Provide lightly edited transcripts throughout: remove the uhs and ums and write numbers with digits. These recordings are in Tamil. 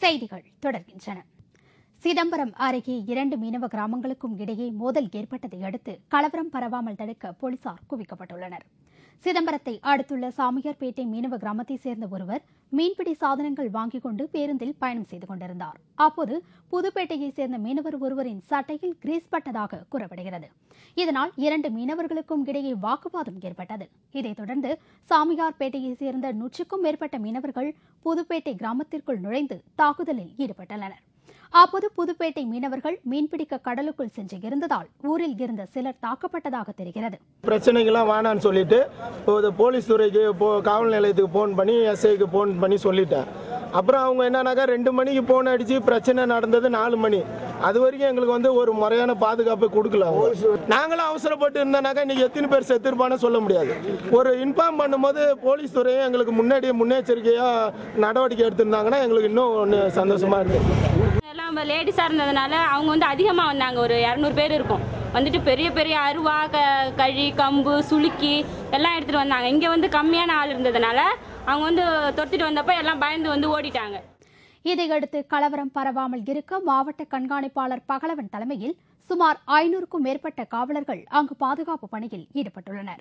செய்திகள் தொடர்கின்றன. சிதம்பரம் அருகே 2 மீனவ கிராமங்களுக்கும் இடையே மோதல் ஏற்பட்டதை அடுத்து கலவரம் பரவாமல் தடுக்க போலீசார் குவிக்கப்பட்டுள்ளனர். சிதம்பரத்தை அடுத்துள்ள சாமியார்பேட்டை மீனவ கிராமத்தைச் சேர்ந்த ஒருவர் மீன்பிடி சாதனங்கள் வாங்கிக் கொண்டு பேருந்தில் பயணம் செய்து கொண்டிருந்தார். அப்போது புதுப்பேட்டையைச் சேர்ந்த மீனவர் ஒருவரின் சட்டையில் கிரீஸ் பட்டதாக கூறப்படுகிறது. இதனால் 2 மீனவர்களுக்கும் இடையே வாக்குவாதம் ஏற்பட்டது. இதைத் தொடர்ந்து சாமியார்பேட்டையைச் சேர்ந்த 100க்கும் மேற்பட்ட மீனவர்கள் புதுப்பேட்டை கிராமத்திற்குள் நுழைந்து தாக்குதலில் ஈடுபட்டனர். அப்போது புதுப்பேட்டை மீனவர்கள் மீன்பிடிக்க கடலுக்குள் சென்று இருந்ததால் ஊரில் இருந்த சிலர் தாக்கப்பட்டதாக தெரிகிறது. பிரச்சனைகள்லாம் வேணான்னு சொல்லிட்டு போலீஸ் துறைக்கு காவல் நிலையத்துக்கு போன் பண்ணி எஸ்ஐக்கு போன் பண்ணி சொல்லிட்டேன். அப்புறம் அவங்க என்னன்னாக்கா 2 மணிக்கு போன் அடிச்சு பிரச்சனை நடந்தது 4 மணி. அது வரைக்கும் எங்களுக்கு ஒரு முறையான பாதுகாப்பு கொடுக்கல. நாங்களும் அவசரப்பட்டு இருந்தோம்னாக்கா இன்னைக்கு எத்தனை பேர் செத்துருப்பான்னு சொல்ல முடியாது. ஒரு இன்ஃபார்ம் பண்ணும்போது போலீஸ் துறையும் எங்களுக்கு முன்னெச்சரிக்கையா நடவடிக்கை எடுத்திருந்தாங்கன்னா எங்களுக்கு இன்னும் சந்தோஷமா இருக்கு. எல்லாம் லேடிஸாக இருந்ததுனால அவங்க அதிகமாக வந்தாங்க. ஒரு 200 பேர் இருக்கும். வந்துட்டு பெரிய பெரிய அருவா, கழி, கம்பு, சுளுக்கி எல்லாம் எடுத்துகிட்டு வந்தாங்க. இங்கே கம்மியான ஆள் இருந்ததுனால அவங்க தொடுத்துட்டு வந்தப்போ எல்லாம் பயந்து ஓடிட்டாங்க. இதையடுத்து கலவரம் பரவாமல் இருக்க மாவட்ட கண்காணிப்பாளர் பகலவன் தலைமையில் சுமார் 500க்கும் மேற்பட்ட காவலர்கள் அங்கு பாதுகாப்பு பணியில் ஈடுபட்டுள்ளனர்.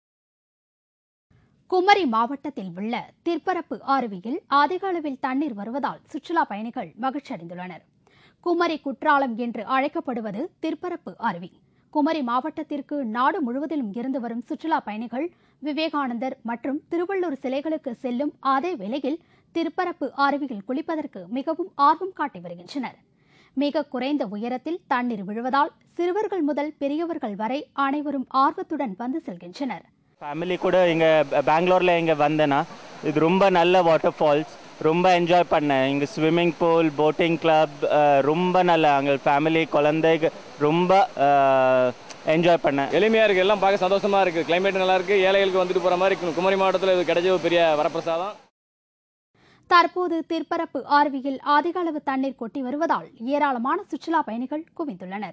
குமரி மாவட்டத்தில் உள்ள திற்பரப்பு அருவியில் அதிக அளவில் தண்ணீர் வருவதால் சுற்றுலா பயணிகள் மகிழ்ச்சியடைந்துள்ளனர். குமரி குற்றாலம் என்று அழைக்கப்படுவது திற்பரப்பு அருவி. குமரி மாவட்டத்திற்கு நாடு முழுவதிலும் இருந்து வரும் சுற்றுலா பயணிகள் விவேகானந்தர் மற்றும் திருவள்ளூர் சிலைகளுக்கு செல்லும் அதே வேளையில் திற்பரப்பு அருவியில் குளிப்பதற்கு மிகவும் ஆர்வம் காட்டி வருகின்றனர். மிக குறைந்த உயரத்தில் தண்ணீர் விழுவதால் சிறுவர்கள் முதல் பெரியவர்கள் வரை அனைவரும் ஆர்வத்துடன் வந்து செல்கின்றனர். ஃபேமிலி கூட இங்கே பெங்களூரில் இங்கே வந்தேன்னா இது ரொம்ப நல்ல வாட்டர் ஃபால்ஸ், ரொம்ப என்ஜாய் பண்ணேன். இங்கே ஸ்விம்மிங் பூல், போட்டிங் கிளப் ரொம்ப நல்ல. அங்கே ஃபேமிலி குழந்தைங்க ரொம்ப என்ஜாய் பண்ணேன். எளிமையாக இருக்குது, எல்லாம் பார்க்க சந்தோஷமாக இருக்குது. கிளைமேட் நல்லா இருக்குது. ஏழைகளுக்கு வந்துட்டு போகிற மாதிரி குமரி மாவட்டத்தில் இது கிடைச்ச ஒரு பெரிய வரப்பிரசாதம். தற்போது திற்பரப்பு அருவியில் அதிக அளவு தண்ணீர் கொட்டி வருவதால் ஏராளமான சுற்றுலா பயணிகள் குவிந்துள்ளனர்.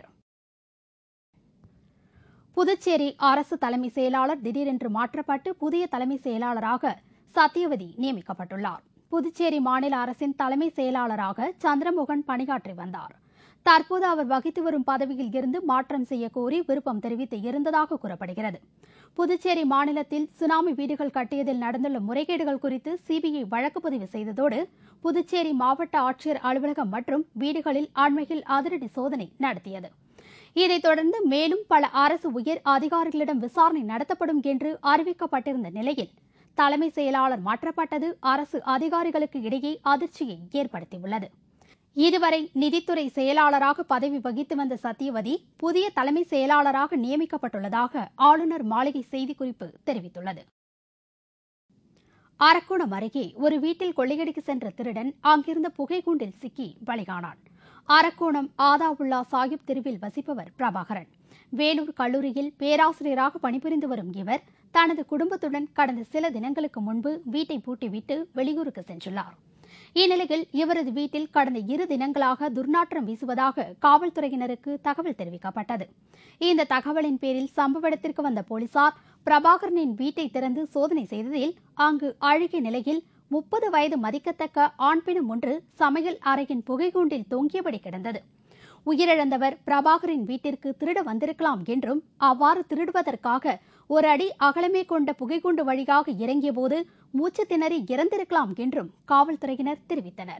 புதுச்சேரி அரசு தலைமை செயலாளர் திடீரென்று மாற்றப்பட்டு புதிய தலைமை செயலாளராக சத்யவதி நியமிக்கப்பட்டுள்ளார். புதுச்சேரி மாநில அரசின் தலைமை செயலாளராக சந்திரமோகன் பணியாற்றி வந்தார். தற்போது அவர் வகித்து வரும் பதவியில் இருந்து மாற்றம் செய்யக்கோரி விருப்பம் தெரிவித்து இருந்ததாக கூறப்படுகிறது. புதுச்சேரி மாநிலத்தில் சுனாமி வீடுகள் கட்டியதில் நடந்துள்ள முறைகேடுகள் குறித்து சிபிஐ வழக்கு பதிவு செய்ததோடு புதுச்சேரி மாவட்ட ஆட்சியர் அலுவலகம் மற்றும் வீடுகளில் அண்மையில் அதிரடி சோதனை நடத்தியது. இதைத் தொடர்ந்து மேலும் பல அரசு உயர் அதிகாரிகளிடம் விசாரணை நடத்தப்படும் என்று அறிவிக்கப்பட்டிருந்த நிலையில் தலைமை செயலாளர் மாற்றப்பட்டது அரசு அதிகாரிகளுக்கு இடையே அதிர்ச்சியை ஏற்படுத்தியுள்ளது. இதுவரை நிதித்துறை செயலாளராக பதவி வகித்து வந்த சத்யவதி புதிய தலைமை செயலாளராக நியமிக்கப்பட்டுள்ளதாக ஆளுநர் மாளிகை செய்திக்குறிப்பு தெரிவித்துள்ளது. அரக்கோணம் அருகே ஒரு வீட்டில் கொள்ளையடிக்க சென்ற திருடன் அங்கிருந்த புகைக்கூண்டில் சிக்கி பலியானான். அரக்கோணம் ஆதாவுல்லா சாஹிப் தெருவில் வசிப்பவர் பிரபாகரன். வேலூர் கல்லூரியில் பேராசிரியராக பணிபுரிந்து வரும் இவர் தனது குடும்பத்துடன் கடந்த சில தினங்களுக்கு முன்பு வீட்டை பூட்டிவிட்டு வெளியூருக்கு சென்றுள்ளார். இந்நிலையில் இவரது வீட்டில் கடந்த 2 தினங்களாக துர்நாற்றம் வீசுவதாக காவல்துறையினருக்கு தகவல் தெரிவிக்கப்பட்டது. இந்த தகவலின் பேரில் சம்பவ இடத்திற்கு வந்த போலீசார் பிரபாகரனின் வீட்டை திறந்து சோதனை செய்ததில் அங்கு அழுகிய நிலையில் 30 வயது மதிக்கத்தக்க ஆண் பிணம் ஒன்று சமையல் அறையின் புகைக்கூண்டில் தொங்கியபடி கிடந்தது. உயிரிழந்தவர் பிரபாகரின் வீட்டிற்கு திருட வந்திருக்கலாம் என்றும் அவ்வாறு திருடுவதற்காக 1 அடி அகலமே கொண்ட புகைக்கூண்டு வழியாக இறங்கியபோது மூச்சு திணறி இறந்திருக்கலாம் என்றும் காவல்துறையினர் தெரிவித்தனர்.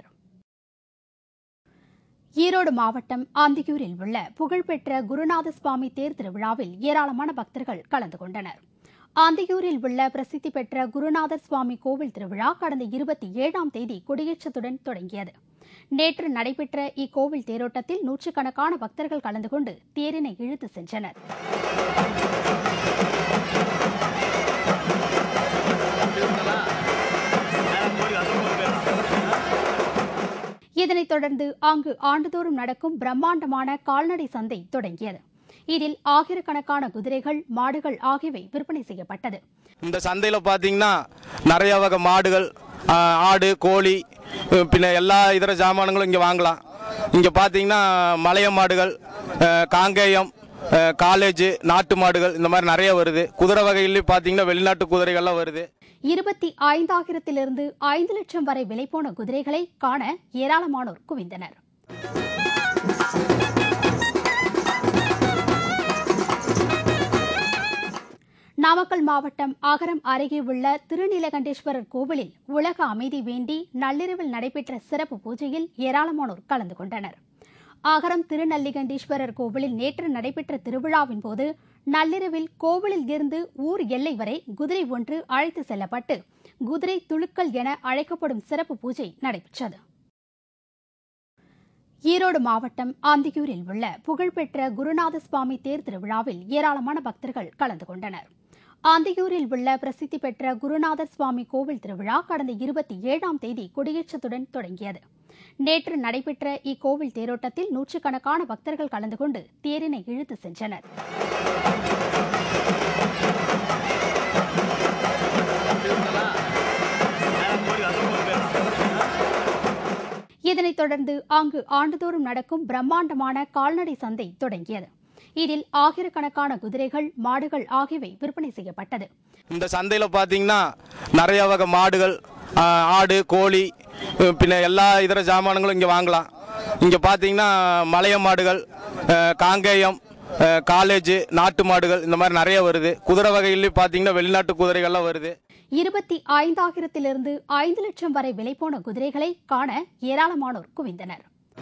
ஈரோடு மாவட்டம் ஆந்தியூரில் உள்ள புகழ்பெற்ற குருநாத சுவாமி தேர் திருவிழாவில் ஏராளமான பக்தர்கள் கலந்து கொண்டனர். ஆந்தியூரில் உள்ள பிரசித்தி பெற்ற குருநாதர் சுவாமி கோவில் திருவிழா கடந்த 27ஆம் தேதி கொடியேற்றத்துடன் தொடங்கியது. நேற்று நடைபெற்ற இக்கோவில் தேரோட்டத்தில் 100கணக்கான பக்தர்கள் கலந்து கொண்டு தேரினை இழுத்து சென்றனர். இதனைத் தொடர்ந்து அங்கு ஆண்டுதோறும் நடக்கும் பிரம்மாண்டமான கால்நடை சந்தை தொடங்கியது. இதில் ஆயிரக்கணக்கான குதிரைகள், மாடுகள் ஆகியவை விற்பனை செய்யப்பட்டது. இந்த சந்தையில் பார்த்தீங்கன்னா நிறைய வகை மாடுகள், ஆடு, கோழி, பின்ன எல்லா இதர ஜாமான்களும் இங்கே வாங்கலாம். இங்கே பார்த்தீங்கன்னா மலைய மாடுகள், காங்கேயம், காலேஜ், நாட்டு மாடுகள் இந்த மாதிரி நிறைய வருது. குதிரை வகையிலேயும் பார்த்தீங்கன்னா வெளிநாட்டு குதிரைகள்லாம் வருது. 25,000 5 லட்சம் வரை விலை போன குதிரைகளை காண ஏராளமானோர் குவிந்தனர். நாமக்கல் மாவட்டம் அகரம் அருகே உள்ள திருநீலகண்டேஸ்வரர் கோவிலில் உலக அமைதி வேண்டி நள்ளிரவில் நடைபெற்ற சிறப்பு பூஜையில் ஏராளமானோர் கலந்து கொண்டனர். அகரம் திருநல்லிகண்டீஸ்வரர் கோவிலில் நேற்று நடைபெற்ற திருவிழாவின் போது நள்ளிரவில் கோவிலில் இருந்து ஊர் எல்லை வரை குதிரை ஒன்று அழைத்து செல்லப்பட்டு குதிரை துளுக்கல் என அழைக்கப்படும் சிறப்பு பூஜை நடைபெற்றது. ஈரோடு மாவட்டம் ஆந்தியூரில் உள்ள புகழ்பெற்ற குருநாத சுவாமி தேர் திருவிழாவில் ஏராளமான பக்தர்கள் கலந்து கொண்டனர். ஆந்தியூரில் உள்ள பிரசித்தி பெற்ற குருநாதர் சுவாமி கோவில் திருவிழா கடந்த 27ஆம் தேதி கொடியேற்றத்துடன் தொடங்கியது. நேற்று நடைபெற்ற இக்கோவில் தேரோட்டத்தில் நூற்றுக்கணக்கான பக்தர்கள் கலந்து கொண்டு தேரினை இழுத்து சென்றனர். இதனைத் தொடர்ந்து அங்கு ஆண்டுதோறும் நடக்கும் பிரம்மாண்டமான கால்நடை சந்தை தொடங்கியது. இதில் ஆயிரக்கணக்கான குதிரைகள், மாடுகள் ஆகியவை விற்பனை செய்யப்பட்டது. இந்த சந்தையில் பார்த்தீங்கன்னா நிறைய வகை மாடுகள், ஆடு, கோழி, பின்ன எல்லா இதர ஜாமான்களும் இங்கே வாங்கலாம். இங்கே பார்த்தீங்கன்னா மலைய மாடுகள், காங்கேயம், காலேஜ், நாட்டு மாடுகள் இந்த மாதிரி நிறைய வருது. குதிரை வகையிலேயும் பார்த்தீங்கன்னா வெளிநாட்டு குதிரைகள்லாம் வருது. 25,000 5 லட்சம் வரை விலை போன குதிரைகளை காண ஏராளமானோர் குவிந்தனர்.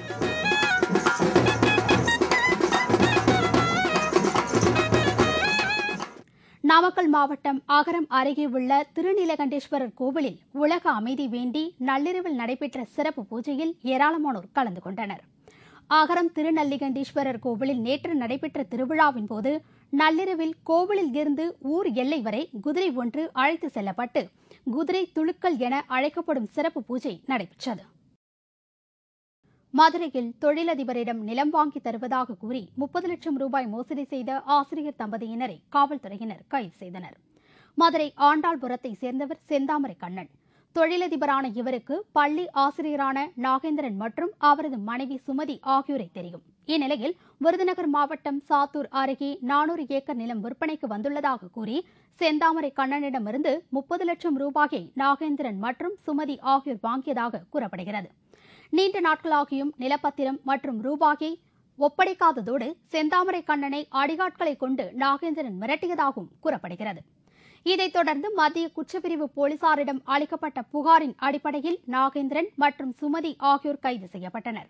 நாமக்கல் மாவட்டம் அகரம் அருகே உள்ள திருநீலகண்டேஸ்வரர் கோவிலில் உலக அமைதி வேண்டி நள்ளிரவில் நடைபெற்ற சிறப்பு பூஜையில் ஏராளமானோர் கலந்து கொண்டனர். அகரம் திருநல்லிகண்டீஸ்வரர் கோவிலில் நேற்று நடைபெற்ற திருவிழாவின் போது நள்ளிரவில் கோவிலில் இருந்து ஊர் எல்லை வரை குதிரை ஒன்று அழைத்து செல்லப்பட்டு குதிரை துளுக்கல் என அழைக்கப்படும் சிறப்பு பூஜை நடைபெற்றது. மதுரையில் தொழிலதிபரிடம் நிலம் வாங்கி தருவதாக கூறி 30 லட்சம் ரூபாய் மோசடி செய்த ஆசிரியர் தம்பதியினரை காவல்துறையினர் கைது செய்தனர். மதுரை ஆண்டாள்புரத்தை சேர்ந்தவர் செந்தாமரை கண்ணன். தொழிலதிபரான இவருக்கு பள்ளி ஆசிரியரான நாகேந்திரன் மற்றும் அவரது மனைவி சுமதி ஆகியோரை தெரியும். இந்நிலையில் விருதுநகர் மாவட்டம் சாத்தூர் அருகே 400 ஏக்கர் நிலம் விற்பனைக்கு வந்துள்ளதாக கூறி செந்தாமரை கண்ணனிடமிருந்து 30 லட்சம் ரூபாயை நாகேந்திரன் மற்றும் சுமதி ஆகியோர் வாங்கியதாக கூறப்படுகிறது. நீண்ட நாட்களாகியும் நிலப்பத்திரம் மற்றும் ரூபாயை ஒப்படைக்காததோடு செந்தாமரை கண்ணனை அடிகாட்களை கொண்டு நாகேந்திரன் மிரட்டியதாகவும் கூறப்படுகிறது. இதைத் தொடர்ந்து மத்திய குற்றப்பிரிவு போலீசாரிடம் அளிக்கப்பட்ட புகாரின் அடிப்படையில் நாகேந்திரன் மற்றும் சுமதி ஆகியோர் கைது செய்யப்பட்டனர்.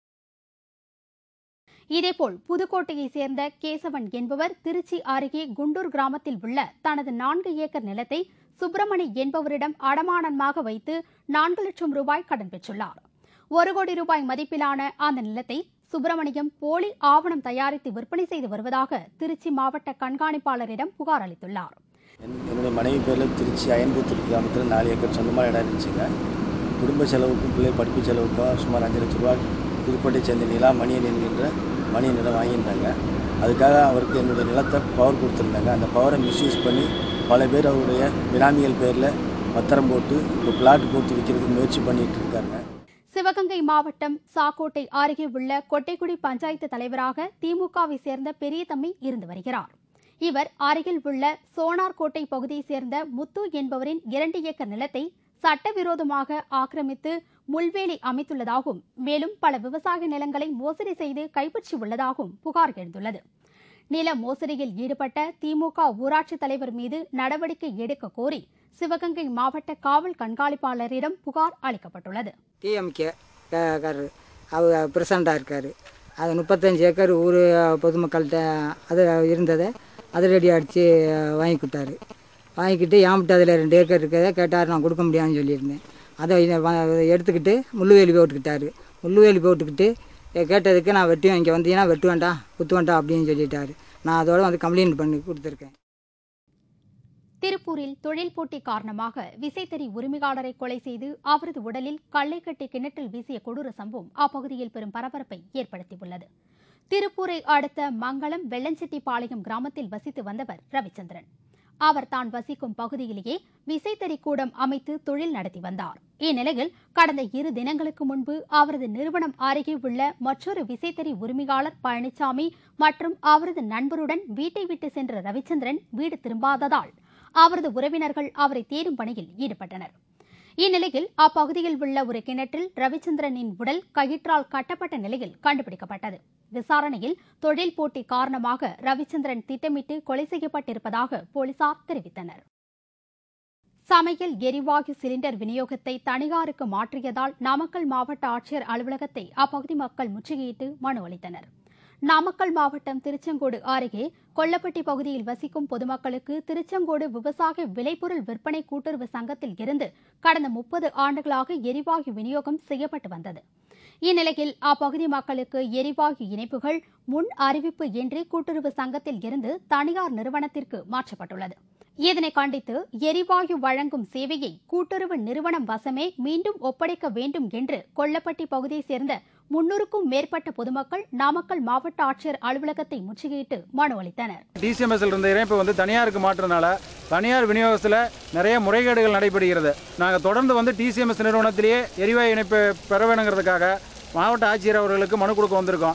இதேபோல் புதுக்கோட்டையைச் சேர்ந்த கேசவன் என்பவர் திருச்சி அருகே குண்டூர் கிராமத்தில் உள்ள தனது 4 ஏக்கர் நிலத்தை சுப்பிரமணி என்பவரிடம் அடமானமாக வைத்து 4 லட்சம் ரூபாய் கடன் பெற்றுள்ளார். 1 கோடி ரூபாய் மதிப்பிலான அந்த நிலத்தை சுப்பிரமணியம் போலி ஆவணம் தயாரித்து விற்பனை செய்து வருவதாக திருச்சி மாவட்ட கண்காணிப்பாளரிடம் புகார் அளித்துள்ளார். என்னுடைய மனைவி பேரில் திருச்சி அயன்புத்தூர் கிராமத்தில் 4 ஏக்கர் சொந்தமாக இடம் இருந்துச்சுங்க. குடும்ப செலவுக்கும் பிள்ளை படிப்பு செலவுக்கும் சுமார் 5 லட்ச ரூபாய் புதுக்கோட்டை சேர்ந்த நிலா மணியன் என்கின்ற மணியன் நிலம் வாங்கியிருந்தாங்க. அதுக்காக அவருக்கு என்னுடைய நிலத்தை பவர் கொடுத்துருந்தாங்க. அந்த பவரை மிஸ்யூஸ் பண்ணி பல பேர் அவருடைய பினாமிகள் பேரில் பத்திரம் போட்டு இப்போ பிளாட் போட்டு விற்கிறதுக்கு முயற்சி பண்ணிட்டு இருக்காங்க. சிவகங்கை மாவட்டம் சாக்கோட்டை அருகே உள்ள கொட்டைக்குடி பஞ்சாயத்து தலைவராக திமுகவை சேர்ந்த பெரியதம்பி இருந்து வருகிறார். இவர் அருகில் உள்ள சோனார்கோட்டை பகுதியைச் சேர்ந்த முத்து என்பவரின் 2 ஏக்கர் நிலத்தை சட்டவிரோதமாக ஆக்கிரமித்து முள்வேலி அமைத்துள்ளதாகவும் மேலும் பல விவசாய நிலங்களை மோசடி செய்து கைப்பற்றியுள்ளதாகவும் புகார் எழுந்துள்ளது. நில மோசடியில் ஈடுபட்ட திமுக ஊராட்சி தலைவர் மீது நடவடிக்கை எடுக்க கோரி சிவகங்கை மாவட்ட காவல் கண்காணிப்பாளரிடம் புகார் அளிக்கப்பட்டுள்ளது. டிஎம்கே அவர் பிரசிடண்டாக இருக்கார். அது 35 ஏக்கர் ஊர் பொதுமக்கள்கிட்ட அது இருந்ததை அதிரடி அடித்து வாங்கிக்கிட்டார். வாங்கிக்கிட்டு ஏம்பிட்டு அதில் 2 ஏக்கர் இருக்கிறத கேட்டார். நான் கொடுக்க முடியாதுன்னு சொல்லியிருந்தேன். அதை எடுத்துக்கிட்டு முள்ளுவேலி போட்டுக்கிட்டார். முள்ளுவேலி போட்டுக்கிட்டு கேட்டதுக்கு நான் வெட்டுவேன், இங்கே வந்தீங்கன்னா வெட்டுவேண்டா குத்துவேண்டா அப்படின்னு சொல்லிட்டாரு. நான் அதோட வந்து கம்ப்ளைண்ட் பண்ணி கொடுத்துருக்கேன். திருப்பூரில் தொழில் போட்டி காரணமாக விசைத்தறி உரிமையாளரை கொலை செய்து அவரது உடலில் கல்லை கட்டி கிணற்றில் வீசிய கொடூர சம்பவம் அப்பகுதியில் பெரும் பரபரப்பை ஏற்படுத்தியுள்ளது. திருப்பூரை அடுத்த மங்களம் வெள்ளஞ்செட்டிப்பாளையம் கிராமத்தில் வசித்து வந்தவர் ரவிச்சந்திரன். அவர் தான் வசிக்கும் பகுதியிலேயே விசைத்தறி கூடம் அமைத்து தொழில் நடத்தி வந்தார். இந்நிலையில் கடந்த 2 தினங்களுக்கு முன்பு அவரது நிறுவனம் அருகே உள்ள மற்றொரு விசைத்தறி உரிமையாளர் பழனிசாமி மற்றும் அவரது நண்பருடன் வீட்டை விட்டு சென்ற ரவிச்சந்திரன் வீடு திரும்பாததால் அவரது உறவினர்கள் அவரை தேடும் பணியில் ஈடுபட்டனர். இந்நிலையில் அப்பகுதியில் உள்ள ஒரு கிணற்றில் ரவிச்சந்திரனின் உடல் கயிற்றால் கட்டப்பட்ட நிலையில் கண்டுபிடிக்கப்பட்டது. விசாரணையில் தொழில் போட்டி காரணமாக ரவிச்சந்திரன் திட்டமிட்டு கொலை செய்யப்பட்டிருப்பதாக போலீசார் தெரிவித்தனர். சமையல் எரிவாயு சிலிண்டர் விநியோகத்தை தனியாருக்கு மாற்றியதால் நாமக்கல் மாவட்ட ஆட்சியர் அலுவலகத்தை அப்பகுதி மக்கள் முற்றுகையிட்டு மனு அளித்தனர். நாமக்கல் மாவட்டம் திருச்செங்கோடு அருகே கொல்லப்பட்டி பகுதியில் வசிக்கும் பொதுமக்களுக்கு திருச்செங்கோடு விவசாய விளைபொருள் விற்பனை கூட்டுறவு சங்கத்தில் இருந்து கடந்த 30 ஆண்டுகளாக எரிவாயு விநியோகம் செய்யப்பட்டு வந்தது. இந்நிலையில் அப்பகுதி மக்களுக்கு எரிவாயு இணைப்புகள் முன் அறிவிப்பு இன்றி கூட்டுறவு சங்கத்தில் இருந்து தனியார் நிறுவனத்திற்கு மாற்றப்பட்டுள்ளது. இதனை கண்டித்து எரிவாயு வழங்கும் சேவையை கூட்டுறவு நிறுவனம் வசமே மீண்டும் ஒப்படைக்க வேண்டும் என்று கொல்லப்பட்டி பகுதியைச் சேர்ந்த 300க்கும் மேற்பட்ட பொதுமக்கள் நாமக்கல் மாவட்ட ஆட்சியர் அலுவலகத்தை முற்றுகையிட்டு மனு அளித்தனர். டிசிஎம்எஸ்ல இருந்த இணைப்பை தனியாருக்கு மாற்றுறதுனால தனியார் விநியோகத்தில் நிறைய முறைகேடுகள் நடைபெறுகிறது. நாங்கள் தொடர்ந்து டிசிஎம்எஸ் நிறுவனத்திலேயே எரிவாயு இணைப்பை பெற வேணுங்கிறதுக்காக மாவட்ட ஆட்சியர் அவர்களுக்கு மனு கொடுக்க வந்திருக்கோம்.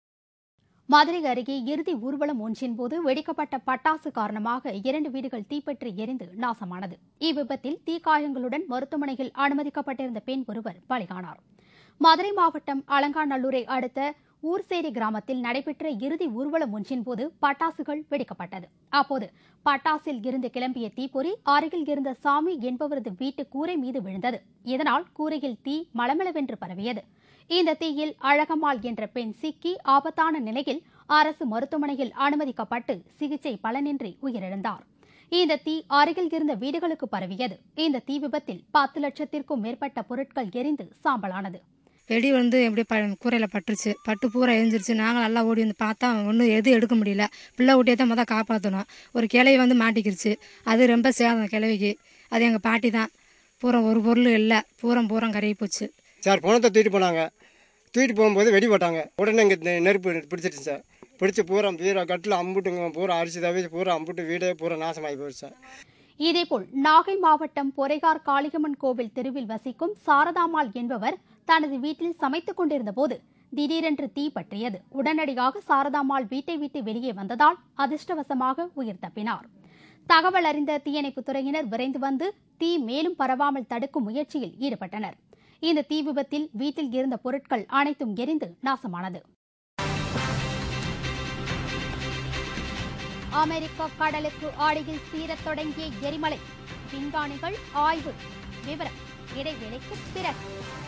மதுரை அருகே இறுதி ஊர்வலம் ஒன்றின் போது வெடிக்கப்பட்ட பட்டாசு காரணமாக 2 வீடுகள் தீப்பற்றி எரிந்து நாசமானது. இவ்விபத்தில் தீக்காயங்களுடன் மருத்துவமனையில் அனுமதிக்கப்பட்டிருந்த பெண் ஒருவர் பலியானார். மதுரை மாவட்டம் அலங்காநல்லூரை அடுத்த ஊர்சேரி கிராமத்தில் நடைபெற்ற இறுதி ஊர்வலம் ஒன்றின் போது பட்டாசுகள் வெடிக்கப்பட்டது. அப்போது பட்டாசில் இருந்து கிளம்பிய தீப்பொறி அருகில் இருந்த சாமி என்பவரது வீட்டு கூரை மீது விழுந்தது. இதனால் கூரையில் தீ மளமளவென்று பரவியது. இந்த தீயில் அழகம்மாள் என்ற பெண் சிக்கி ஆபத்தான நிலையில் அரசு மருத்துவமனையில் அனுமதிக்கப்பட்டு சிகிச்சை பலனின்றி உயிரிழந்தார். இந்த தீ அருகில் இருந்த வீடுகளுக்கு பரவியது. இந்த தீ விபத்தில் 10 லட்சத்திற்கும் மேற்பட்ட பொருட்கள் எரிந்து சாம்பலானது. வெடி எப்படி கூரையில் பட்டுருச்சு, பட்டு பூரா எரிஞ்சிருச்சு. நாங்கள் நல்லா ஓடி பார்த்தா ஒன்றும் எதுவும் எடுக்க முடியல. பிள்ளை ஊட்டியை தான் மொதல் காப்பாற்றணும். ஒரு கிளவி மாட்டிக்கிருச்சு. அது ரொம்ப சேதம் கிளவிக்கு. அது எங்கள் பாட்டி தான். பூரா ஒரு பொருள் இல்லை, பூரா கரையை போச்சு. சார் பணத்தை தூக்கிட்டு போனாங்க. தூக்கிட்டு போகும்போது வெடி போட்டாங்க. உடனே இங்கே நெருப்பு பிடிச்சிட்டு சார். பிடிச்சி பூரா கட்டில் அம்புட்டுங்க பூரா அரிசி தவிச்சு பூரா அம்புட்டு வீடே பூரா நாசமாகி போச்சு சார். இதேபோல் நாகை மாவட்டம் பொறைகார் காளியம்மன் கோவில் தெருவில் வசிக்கும் சாரதாம்மாள் என்பவர் தனது வீட்டில் சமைத்துக் கொண்டிருந்த போது திடீரென்று தீ பற்றியது. உடனடியாக சாரதாம்மாள் வீட்டை விட்டு வெளியே வந்ததால் அதிர்ஷ்டவசமாக உயிர் தப்பினார். தகவல் அறிந்த தீயணைப்புத் துறையினர் விரைந்து வந்து தீ மேலும் பரவாமல் தடுக்கும் முயற்சியில் ஈடுபட்டனர். இந்த தீ விபத்தில் வீட்டில் இருந்த பொருட்கள் அனைத்தும் எரிந்து நாசமானது. அமெரிக்க கடலுக்கு அடியில் சீரத் தொடங்கிய எரிமலை. விஞ்ஞானிகள் ஆய்வு. விவரம் இடைவேளைக்கு பிறகு.